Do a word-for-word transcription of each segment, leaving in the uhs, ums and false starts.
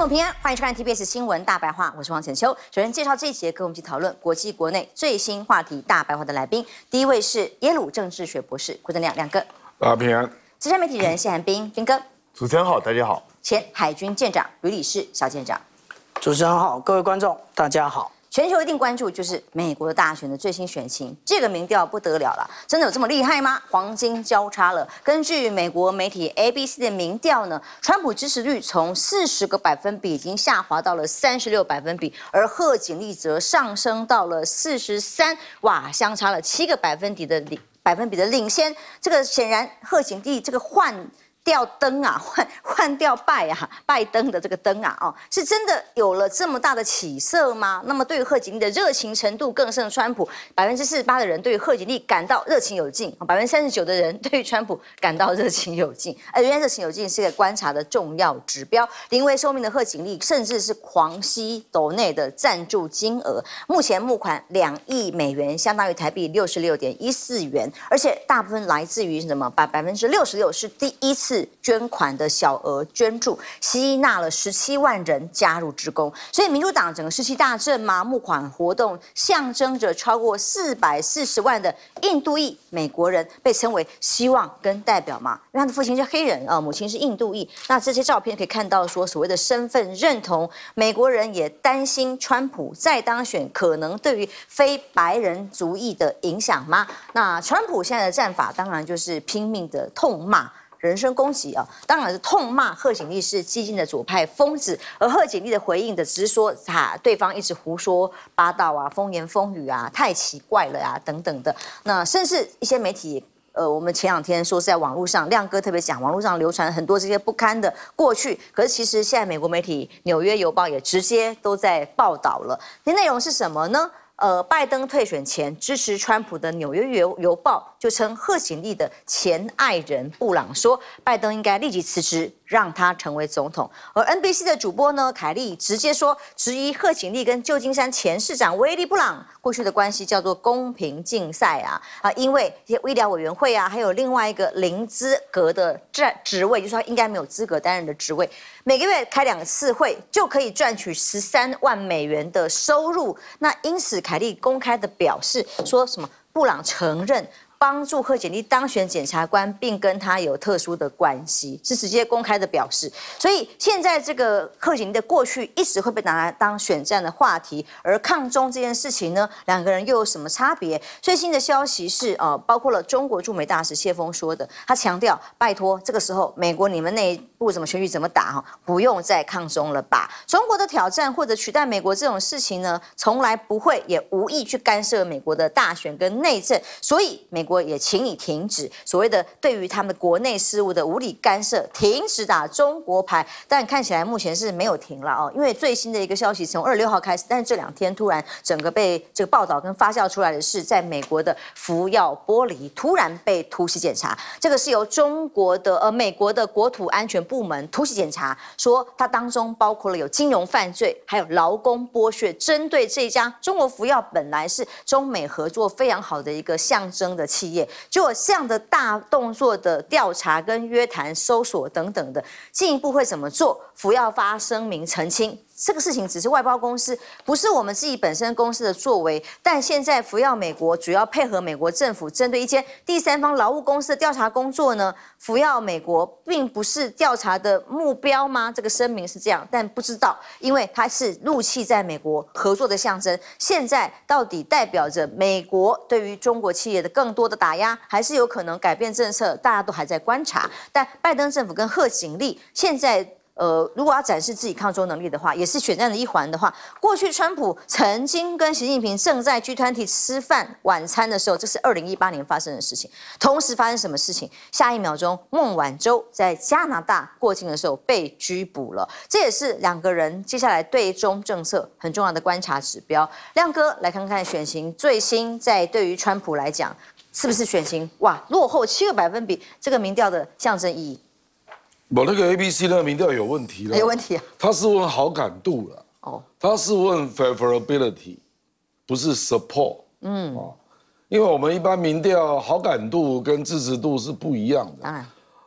众平安，欢迎收看 T B S 新闻大白话，我是王浅秋。首先介绍这一节，跟我们一起讨论国际国内最新话题大白话的来宾。第一位是耶鲁政治学博士郭正亮亮哥， 大家平安。 资深媒体人谢寒冰冰哥， 主持人好，大家好。 前海军舰长吕礼士小舰长， 主持人好，各位观众大家好。 全球一定关注就是美国的大选的最新选情，这个民调不得了了，真的有这么厉害吗？黄金交叉了。根据美国媒体 A B C 的民调呢，川普支持率从四十个百分比已经下滑到了三十六百分比，而贺锦丽则上升到了四十三，哇，相差了七个百分比的领百分比的领先。这个显然贺锦丽这个换。掉灯啊，换换掉拜啊，拜登的这个灯啊，哦，是真的有了这么大的起色吗？那么对于贺锦丽的热情程度更胜川普，百分之四十八的人对于贺锦丽感到热情有劲，百分之三十九的人对于川普感到热情有劲。而原来热情有劲是个观察的重要指标。临危受命的贺锦丽甚至是狂吸斗内的赞助金额，目前募款两亿美元，相当于台币六十六点一四元，而且大部分来自于什么？百百分之六十六是第一次。捐款的小额捐助吸纳了十七万人加入志工，所以民主党整个士气大振嘛，募款活动象征着超过四百四十万的印度裔美国人被称为希望跟代表嘛，因为他的父亲是黑人啊、呃，母亲是印度裔。那这些照片可以看到说，所谓的身份认同，美国人也担心川普再当选可能对于非白人族裔的影响吗？那川普现在的战法当然就是拼命的痛骂。人身攻击啊，当然是痛骂贺锦丽是激进的左派疯子，而贺锦丽的回应的只是说，哈，对方一直胡说八道啊，风言风语啊，太奇怪了啊，等等的。那甚至一些媒体，呃，我们前两天说是在网络上，亮哥特别讲，网络上流传很多这些不堪的过去。可是其实现在美国媒体《纽约邮报》也直接都在报道了，那内容是什么呢？呃，拜登退选前支持川普的《纽约邮邮报》就称贺锦丽的前爱人布朗说，拜登应该立即辞职，让他成为总统。而 N B C 的主播呢，凯利直接说，质疑贺锦丽跟旧金山前市长威利布朗过去的关系叫做公平竞赛啊啊，因为一些医疗委员会啊，还有另外一个零资格的站职位，就是他应该没有资格担任的职位，每个月开两次会就可以赚取十三万美元的收入。那因此。凯利公开的表示说什么？布朗承认帮助贺锦丽当选检察官，并跟他有特殊的关系，是直接公开的表示。所以现在这个贺锦丽的过去一直会被拿来当选战的话题，而抗中这件事情呢，两个人又有什么差别？最新的消息是，呃，包括了中国驻美大使谢峰说的，他强调，拜托，这个时候美国你们内部怎么选举怎么打哈，不用再抗中了吧？中国的挑战或者取代美国这种事情呢，从来不会也无意去干涉美国的大选跟内政，所以美。美国也请你停止所谓的对于他们国内事务的无理干涉，停止打中国牌。但看起来目前是没有停了哦，因为最新的一个消息从二十六号开始，但是这两天突然整个被这个报道跟发酵出来的是，在美国的福耀玻璃突然被突袭检查，这个是由中国的呃美国的国土安全部门突袭检查，说它当中包括了有金融犯罪，还有劳工剥削，针对这家中国福耀本来是中美合作非常好的一个象征的。企业就有这样的大动作的调查跟约谈、搜索等等的，进一步会怎么做？福耀发声明澄清，这个事情只是外包公司，不是我们自己本身公司的作为。但现在福耀美国主要配合美国政府针对一间第三方劳务公司的调查工作呢，福耀美国并不是调查的目标吗？这个声明是这样，但不知道，因为它是陆企在美国合作的象征。现在到底代表着美国对于中国企业的更多的打压，还是有可能改变政策？大家都还在观察。但拜登政府跟贺锦丽现在。呃，如果要展示自己抗中能力的话，也是选战的一环的话，过去川普曾经跟习近平正在 G 二十 吃饭晚餐的时候，这是二零一八年发生的事情。同时发生什么事情？下一秒钟，孟晚舟在加拿大过境的时候被拘捕了，这也是两个人接下来对中政策很重要的观察指标。亮哥来看看选情最新，在对于川普来讲，是不是选情哇落后七个百分比？这个民调的象征意义。 我那个 A B C 那个民调有问题了， 有问题啊！ 他是问好感度了，哦，他是问 favorability， 不是 support， 嗯，哦，因为我们一般民调好感度跟支持度是不一样的，当然，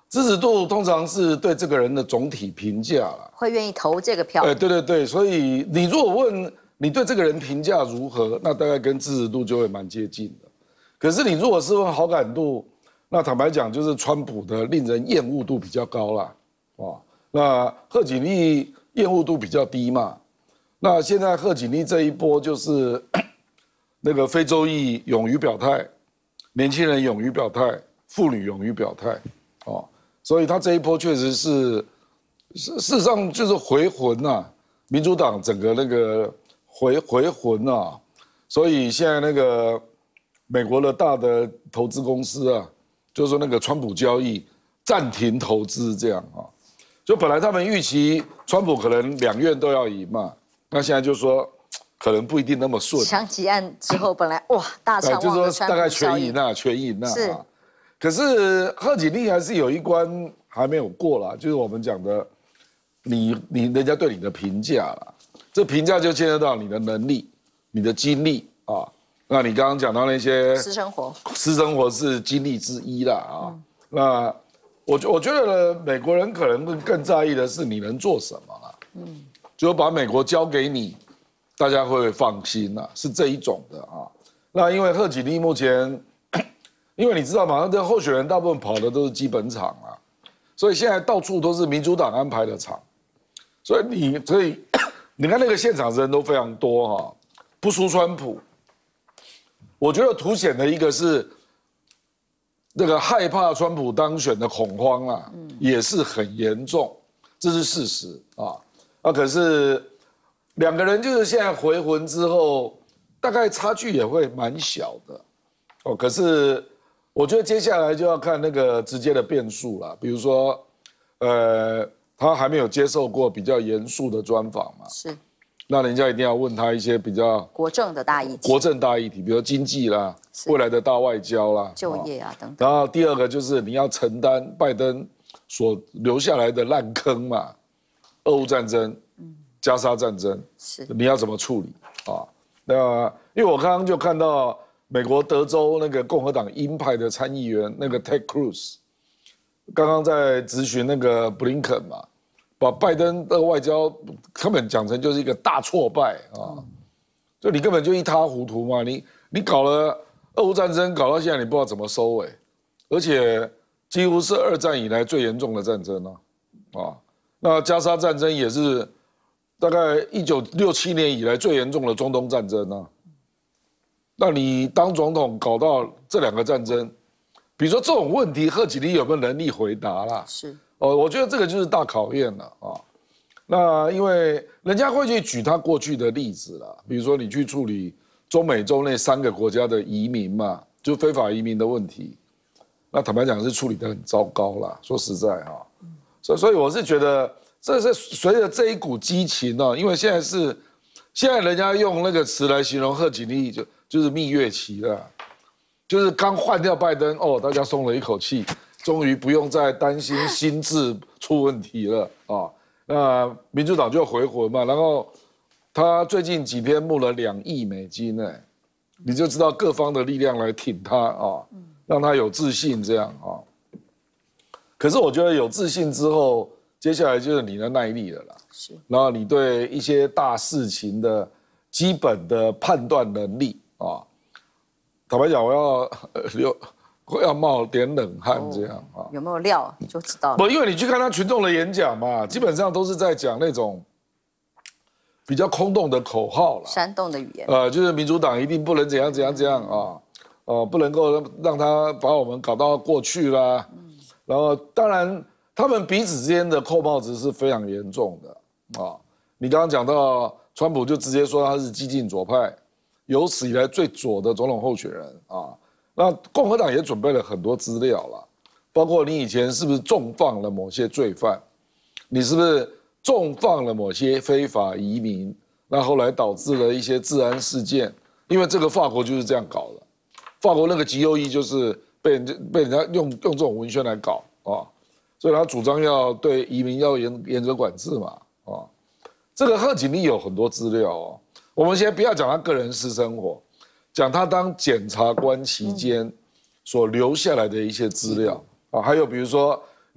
支持度通常是对这个人的总体评价啦， 会愿意投这个票。 哎，对对对，所以你如果问你对这个人评价如何，那大概跟支持度就会蛮接近的。可是你如果是问好感度，那坦白讲，就是川普的令人厌恶度比较高啦，哦，那贺锦丽厌恶度比较低嘛。那现在贺锦丽这一波就是那个非洲裔勇于表态，年轻人勇于表态，妇女勇于表态，哦。所以他这一波确实是，事实上就是回魂呐、啊，民主党整个那个回回魂呐、啊，所以现在那个美国的大的投资公司啊，就是说那个川普交易暂停投资这样啊，就本来他们预期川普可能两院都要赢嘛，那现在就说可能不一定那么顺。 枪击案之后，本来哇大畅就望说大概全赢啊，全赢啊。 是。 可是贺锦丽还是有一关还没有过啦，就是我们讲的，你你人家对你的评价啦，这评价就牵涉到你的能力、你的经历啊。那你刚刚讲到那些私生活， 私生活是经历之一啦啊。嗯、那我我觉得呢，美国人可能更更在意的是你能做什么啦，嗯，就把美国交给你，大家会放心啦，是这一种的啊。那因为贺锦丽目前。因为你知道嘛，这候选人大部分跑的都是基本场啊，所以现在到处都是民主党安排的场，所以你所以你看那个现场人都非常多哈、啊，不输川普。我觉得凸显的一个是那个害怕川普当选的恐慌啊，也是很严重，这是事实啊。啊，可是两个人就是现在回魂之后，大概差距也会蛮小的哦，可是。我觉得接下来就要看那个直接的变数了，比如说，呃，他还没有接受过比较严肃的专访嘛， 是， 那人家一定要问他一些比较国政的大议题， 国政大议题，比如经济啦，未来的大外交啦， 就业啊等等。 然后第二个就是你要承担拜登所留下来的烂坑嘛，俄乌战争、加沙战争， 是， 你要怎么处理啊？那因为我刚刚就看到。美国德州那个共和党鹰派的参议员那个 Ted Cruz， 刚刚在质询那个布林肯嘛，把拜登的外交根本讲成就是一个大挫败啊，就你根本就一塌糊涂嘛，你你搞了俄乌战争，搞到现在你不知道怎么收尾，而且几乎是二战以来最严重的战争啊，啊，那加沙战争也是大概一九六七年以来最严重的中东战争啊。那你当总统搞到这两个战争，比如说这种问题，贺锦丽有没有能力回答啦？ 是哦，我觉得这个就是大考验了啊。那因为人家会去举他过去的例子啦，比如说你去处理中美洲那三个国家的移民嘛，就非法移民的问题，那坦白讲是处理得很糟糕啦。说实在哈，所以所以我是觉得这是随着这一股激情呢，因为现在是现在人家用那个词来形容贺锦丽就。就是蜜月期了，就是刚换掉拜登哦，大家松了一口气，终于不用再担心心智出问题了啊。那民主党就回魂嘛，然后他最近几天募了两亿美金哎，你就知道各方的力量来挺他啊，让他有自信这样啊。可是我觉得有自信之后，接下来就是你的耐力了啦，是，然后你对一些大事情的基本的判断能力。啊，坦白讲，我要流，我要冒点冷汗这样啊。 有没有料就知道了。 不，因为你去看他群众的演讲嘛，基本上都是在讲那种比较空洞的口号了， 煽动的语言。 呃，就是民主党一定不能怎样怎样怎样啊，哦、呃，不能够让他把我们搞到过去啦。嗯、然后，当然，他们彼此之间的扣帽子是非常严重的啊。你刚刚讲到川普就直接说他是激进左派。有史以来最左的总统候选人啊，那共和党也准备了很多资料了，包括你以前是不是重放了某些罪犯，你是不是重放了某些非法移民，那后来导致了一些治安事件，因为这个法国就是这样搞的，法国那个极右翼就是被人家被人家用用这种文宣来搞啊，所以他主张要对移民要严严格管制嘛啊，这个贺锦丽有很多资料哦。我们先不要讲他个人私生活，讲他当检察官期间所留下来的一些资料啊，还有比如说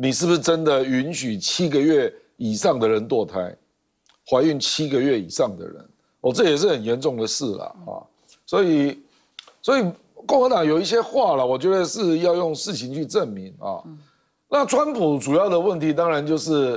你是不是真的允许七个月以上的人堕胎，怀孕七个月以上的人，哦，这也是很严重的事了啊。所以，所以共和党有一些话了，我觉得是要用事情去证明啊。那川普主要的问题当然就是，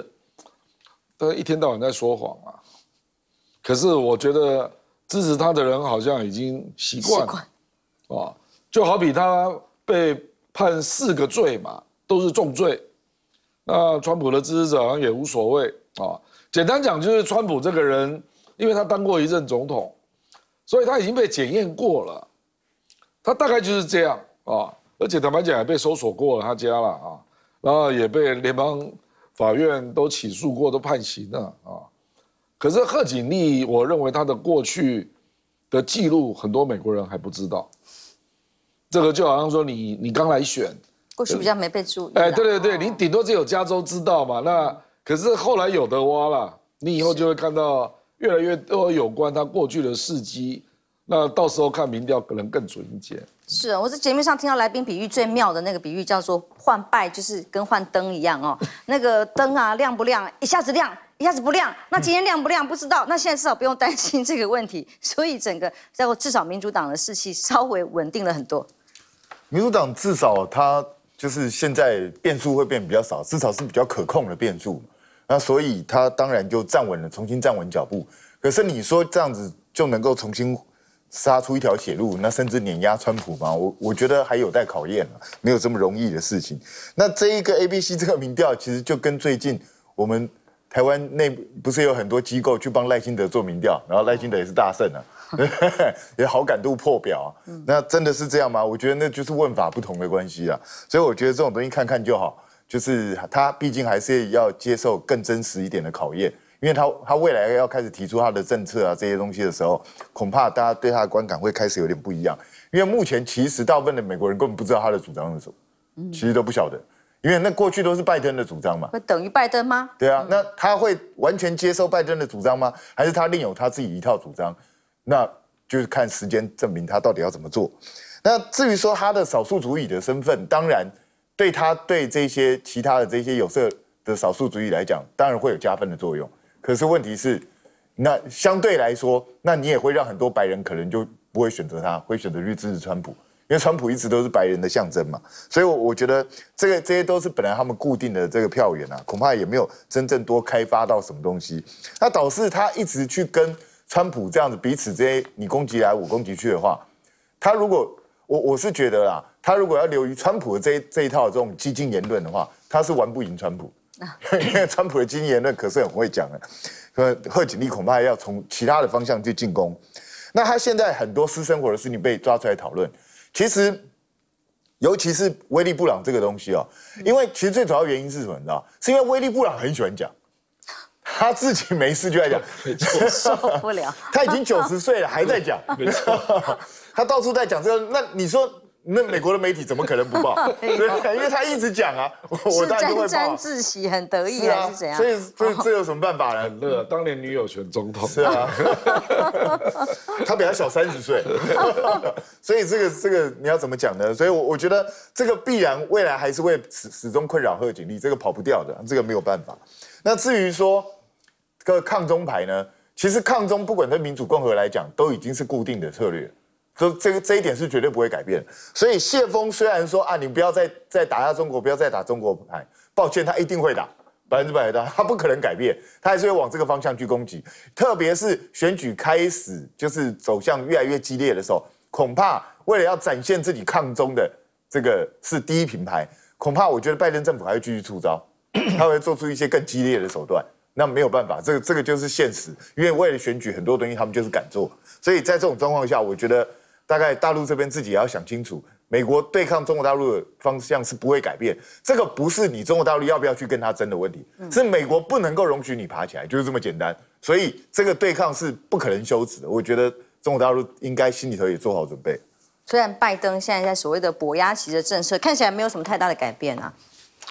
他一天到晚在说谎啊。可是我觉得支持他的人好像已经习惯了，啊，就好比他被判四个罪嘛，都是重罪。那川普的支持者好像也无所谓啊。简单讲就是川普这个人，因为他当过一任总统，所以他已经被检验过了。他大概就是这样啊，而且坦白讲也被搜索过了他家了啊，然后也被联邦法院都起诉过，都判刑了啊。可是贺锦丽，我认为他的过去的记录，很多美国人还不知道。这个就好像说你你刚来选， 过去比较没被注意。 哎，对对对，你顶多只有加州知道嘛。那可是后来有得挖了，你以后就会看到越来越多有关他过去的事迹。那到时候看民调可能更准一些。 是啊，我在节目上听到来宾比喻最妙的那个比喻叫做换拜，就是跟换灯一样哦。那个灯啊亮不亮，一下子亮，一下子不亮。那今天亮不亮不知道，那现在至少不用担心这个问题，所以整个在至少民主党的士气稍微稳定了很多。 民主党至少它就是现在变数会变比较少，至少是比较可控的变数。那所以它当然就站稳了，重新站稳脚步。可是你说这样子就能够重新杀出一条血路，那甚至碾压川普吗？我我觉得还有待考验啊，没有这么容易的事情。那这一个 A B C 这个民调，其实就跟最近我们台湾内不是有很多机构去帮赖清德做民调，然后赖清德也是大胜啊，也好感度破表啊。那真的是这样吗？我觉得那就是问法不同的关系啊。所以我觉得这种东西看看就好，就是他毕竟还是要接受更真实一点的考验。因为他他未来要开始提出他的政策啊这些东西的时候，恐怕大家对他的观感会开始有点不一样。因为目前其实大部分的美国人根本不知道他的主张是什么，其实都不晓得，因为那过去都是拜登的主张嘛。 会等于拜登吗？ 对啊，那他会完全接受拜登的主张吗？还是他另有他自己一套主张？那就是看时间证明他到底要怎么做。那至于说他的少数族裔的身份，当然对他对这些其他的这些有色的少数族裔来讲，当然会有加分的作用。可是问题是，那相对来说，那你也会让很多白人可能就不会选择他，会选择去支持川普，因为川普一直都是白人的象征嘛。所以，我我觉得这个这些都是本来他们固定的这个票源啊，恐怕也没有真正多开发到什么东西。那导致他一直去跟川普这样子彼此这些你攻击来我攻击去的话，他如果我我是觉得啦，他如果要流于川普的这这一套这种激进言论的话，他是玩不赢川普。因为川普的经济言论可是很会讲的，贺锦丽恐怕要从其他的方向去进攻。那他现在很多私生活的事情被抓出来讨论，其实尤其是威利布朗这个东西哦，因为其实最主要原因是什么？你知道，是因为威利布朗很喜欢讲，他自己没事就在讲， 受不了。 他已经九十岁了还在讲，没错，他到处在讲这个。那你说？那美国的媒体怎么可能不报？对，因为他一直讲啊，我当然就会报。 沾沾自喜，很得意还是怎样？ 所以，所以这有什么办法呢？ 很乐，当年女友选总统。 是啊，他比他小三十岁，所以这个这个你要怎么讲呢？所以我我觉得这个必然未来还是会始始终困扰贺锦丽，这个跑不掉的，这个没有办法。那至于说这个抗中牌呢，其实抗中不管对民主共和来讲，都已经是固定的策略。就这个这一点是绝对不会改变，所以谢峰虽然说啊，你不要再再打压中国，不要再打中国牌，抱歉，他一定会打，百分之百的，他不可能改变，他还是会往这个方向去攻击。特别是选举开始就是走向越来越激烈的时候，恐怕为了要展现自己抗中的这个是第一品牌，恐怕我觉得拜登政府还会继续出招，他会做出一些更激烈的手段。那没有办法，这个这个就是现实，因为为了选举，很多东西他们就是敢做，所以在这种状况下，我觉得。大概大陆这边自己也要想清楚，美国对抗中国大陆的方向是不会改变。这个不是你中国大陆要不要去跟他争的问题，是美国不能够容许你爬起来，就是这么简单。所以这个对抗是不可能休止的。我觉得中国大陆应该心里头也做好准备。 虽然拜登现在在所谓的跛鸭旗的政策看起来没有什么太大的改变啊，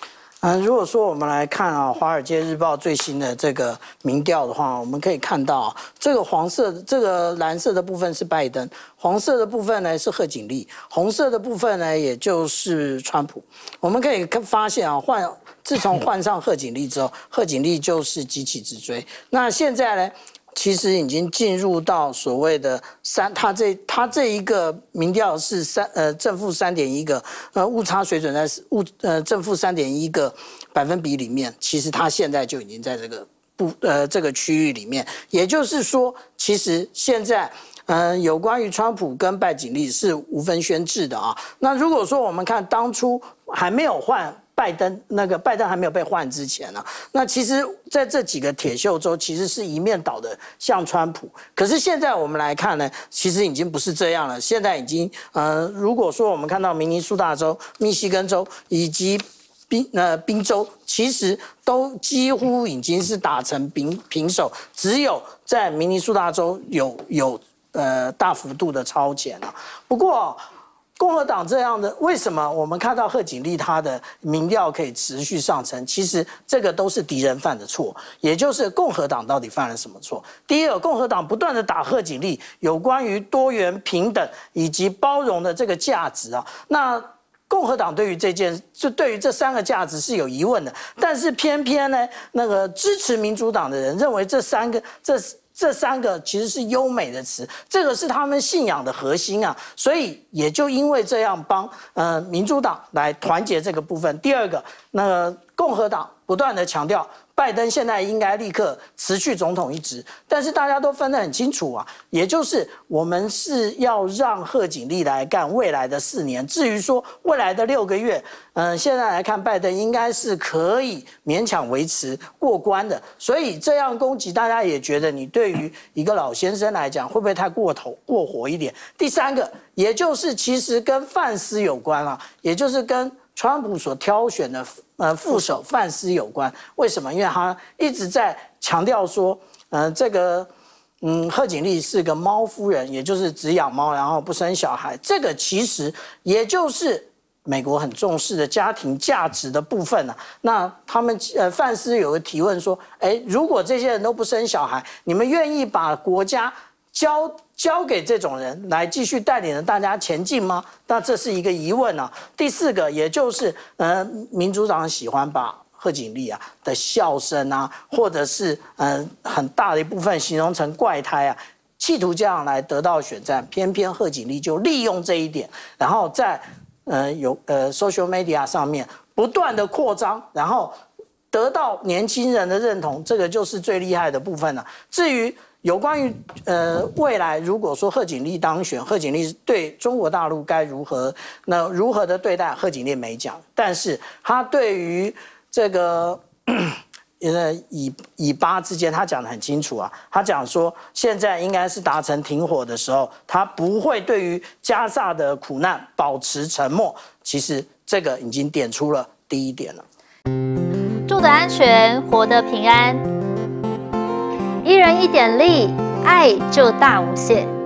嗯，如果说我们来看啊，《华尔街日报》最新的这个民调的话，我们可以看到，这个黄色、这个蓝色的部分是拜登，黄色的部分呢是贺锦丽，红色的部分呢也就是川普。我们可以发现啊，换自从换上贺锦丽之后，贺锦丽就是急起直追。那现在呢？其实已经进入到所谓的三，他这他这一个民调是三呃正负三点一个，呃误差水准在误呃正负三点一个百分比里面，其实他现在就已经在这个不呃这个区域里面，也就是说，其实现在。嗯，有关于川普跟拜锦丽是无分轩轾的啊。那如果说我们看当初还没有换拜登，那个拜登还没有被换之前呢、啊，那其实在这几个铁锈州其实是一面倒的向川普。可是现在我们来看呢，其实已经不是这样了。现在已经呃，如果说我们看到明尼苏达州、密西根州以及宾呃宾州，其实都几乎已经是打成平平手，只有在明尼苏达州有有。呃，大幅度的超前啊。不过，共和党这样的，为什么我们看到贺锦丽她的民调可以持续上升？其实这个都是敌人犯的错，也就是共和党到底犯了什么错？第一个，共和党不断的打贺锦丽有关于多元、平等以及包容的这个价值啊，那。共和党对于这件，就对于这三个价值是有疑问的，但是偏偏呢，那个支持民主党的人认为这三个这。这三个其实是优美的词，这个是他们信仰的核心啊，所以也就因为这样帮呃民主党来团结这个部分。第二个，那个共和党不断的强调。拜登现在应该立刻辞去总统一职，但是大家都分得很清楚啊，也就是我们是要让贺锦丽来干未来的四年，至于说未来的六个月，嗯、呃，现在来看拜登应该是可以勉强维持过关的，所以这样攻击大家也觉得你对于一个老先生来讲会不会太过头过火一点？第三个，也就是其实跟范斯有关啊，也就是跟。川普所挑选的呃副手范斯有关，为什么？因为他一直在强调说，呃，这个嗯贺锦丽是个猫夫人，也就是只养猫，然后不生小孩。这个其实也就是美国很重视的家庭价值的部分啊。那他们呃范斯有个提问说，哎，如果这些人都不生小孩，你们愿意把国家交交给这种人来继续带领着大家前进吗？那这是一个疑问啊。第四个，也就是呃，民主党喜欢把贺锦丽啊的笑声啊，或者是呃很大的一部分形容成怪胎啊，企图这样来得到选战。偏偏贺锦丽就利用这一点，然后在呃有呃 social media 上面不断的扩张，然后得到年轻人的认同，这个就是最厉害的部分了、啊。至于有关于呃未来，如果说贺锦丽当选，贺锦丽对中国大陆该如何那如何的对待，贺锦丽没讲，但是他对于这个呃以以巴之间，他讲得很清楚啊，他讲说现在应该是达成停火的时候，他不会对于加萨的苦难保持沉默。其实这个已经点出了第一点了。 住得安全，活得平安。一人一点力，爱就大无限。